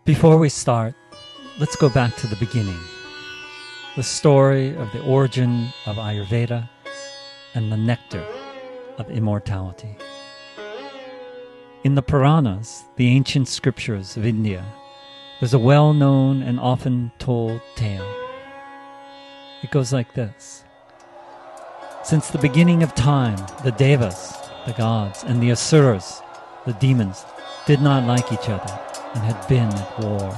Before we start, let's go back to the beginning. The story of the origin of Ayurveda and the nectar of immortality. In the Puranas, the ancient scriptures of India, there's a well-known and often told tale. It goes like this. Since the beginning of time, the Devas, the gods, and the Asuras, the demons, did not like each other and had been at war.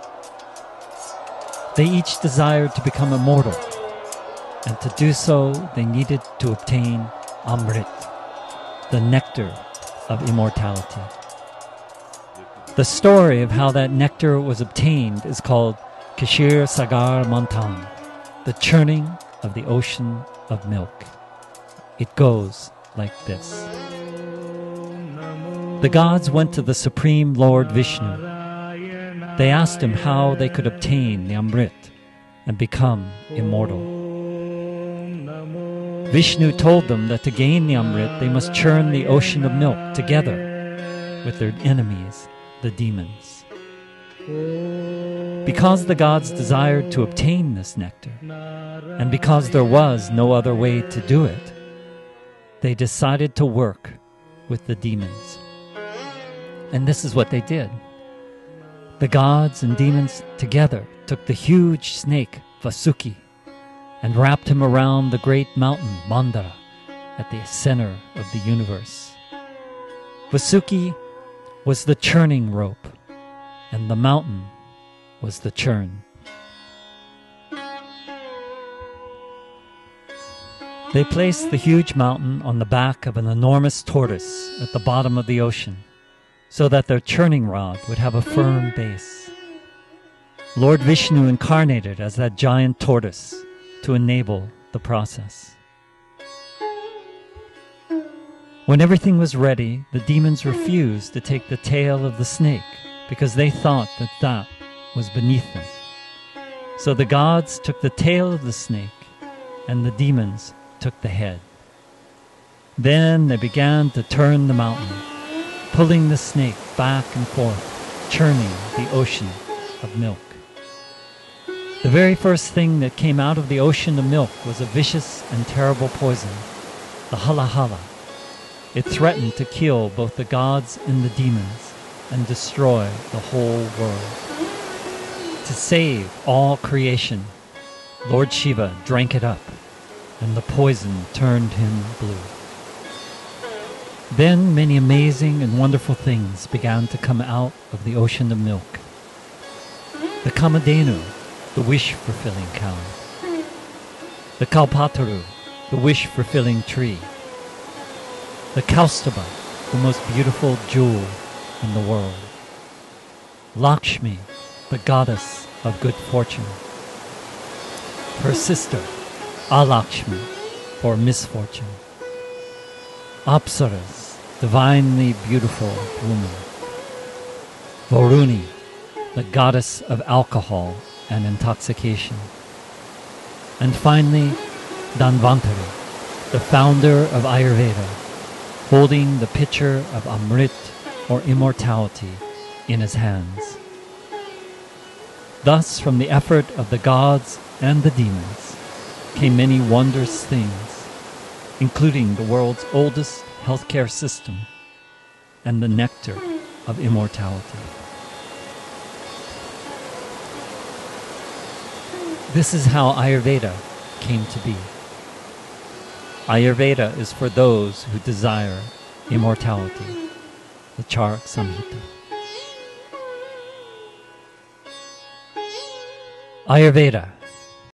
They each desired to become immortal, and to do so they needed to obtain Amrit, the nectar of immortality. The story of how that nectar was obtained is called Kshir Sagar Manthan, the churning of the ocean of milk. It goes like this. The gods went to the Supreme Lord Vishnu. They asked him how they could obtain the Amrit and become immortal. Vishnu told them that to gain the Amrit, they must churn the ocean of milk together with their enemies, the demons. Because the gods desired to obtain this nectar, and because there was no other way to do it, they decided to work with the demons. And this is what they did. The gods and demons together took the huge snake, Vasuki, and wrapped him around the great mountain, Mandara, at the center of the universe. Vasuki was the churning rope, and the mountain was the churn. They placed the huge mountain on the back of an enormous tortoise at the bottom of the ocean, so that their churning rod would have a firm base. Lord Vishnu incarnated as that giant tortoise to enable the process. When everything was ready, the demons refused to take the tail of the snake because they thought that that was beneath them. So the gods took the tail of the snake and the demons took the head. Then they began to turn the mountain, pulling the snake back and forth, churning the ocean of milk. The very first thing that came out of the ocean of milk was a vicious and terrible poison, the halahala. It threatened to kill both the gods and the demons and destroy the whole world. To save all creation, Lord Shiva drank it up, and the poison turned him blue. Then many amazing and wonderful things began to come out of the ocean of milk. The Kamadhenu, the wish-fulfilling cow. The Kalpataru, the wish-fulfilling tree. The Kaustubha, the most beautiful jewel in the world. Lakshmi, the goddess of good fortune. Her sister, Alakshmi, for misfortune. Apsaras, divinely beautiful woman. Varuni, the goddess of alcohol and intoxication. And finally, Dhanvantari, the founder of Ayurveda, holding the pitcher of Amrit, or immortality, in his hands. Thus, from the effort of the gods and the demons, came many wondrous things, including the world's oldest healthcare system and the nectar of immortality. This is how Ayurveda came to be. Ayurveda is for those who desire immortality. The Charak Samhita. Ayurveda,